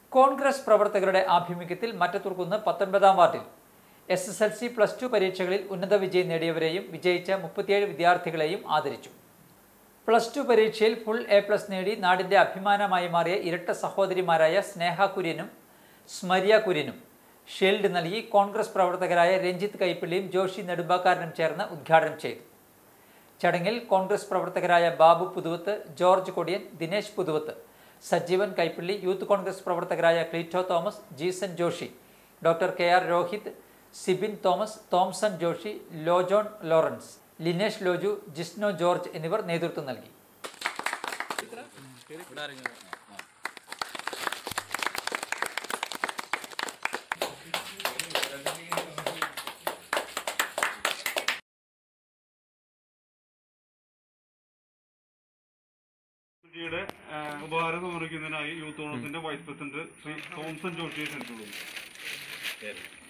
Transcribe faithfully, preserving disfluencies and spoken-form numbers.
കോൺഗ്രസ് പ്രവർത്തകരുടെ ആഭിമുഖ്യത്തിൽ മറ്റത്തൂർക്കുന്ന് പത്തൊൻപതാം വാർഡിൽ S S L C plus two പരീക്ഷകളിൽ ഉന്നത വിജയം നേടിയവരെയും വിജയിച്ച മുപ്പത്തിയേഴ് വിദ്യാർത്ഥികളെയും ആദരിച്ചു. പ്ലസ് ടു പരീക്ഷയിൽ ഫുൾ എ പ്ലസ് നേടി നാടിന്റെ അഭിമാനമായി മാറിയ ഇരട്ട സഹോദരിമാരായ സ്നേഹ കുര്യനും സ്മരിയ കുര്യനും ഷീൽഡ് നൽകി കോൺഗ്രസ് പ്രവർത്തകരായ രഞ്ജിത്ത് കൈപ്പിള്ളിയും ജോഷി നെടുമ്പാക്കാരനും ചേർന്ന് ഉദ്ഘാടനം ചെയ്തു. ചടങ്ങിൽ കോൺഗ്രസ് പ്രവർത്തകരായ ബാബു പുതുവത്ത്, ജോർജ് കൊടിയൻ, ദിനേശ് പുതുവത്ത്, സജീവൻ കൈപ്പിള്ളി, യൂത്ത് കോൺഗ്രസ് പ്രവർത്തകരായ Cleeto Thomas, Jeesan Joshy, doctor K R Rohit, Sibin Thomas, Thomson Joshy, Lojon Lawrence, Linesh Loju, Jisno George എന്നിവർ നേതൃത്വം നൽകി. യുടെ ഉപഹാരം സമർപ്പിക്കുന്നതിനായി യൂത്ത് കോൺഗ്രസിന്റെ വൈസ് പ്രസിഡന്റ് ശ്രീ തോംസൺ ജോഷിയെ ക്ഷണിച്ചുകൊള്ളുന്നു.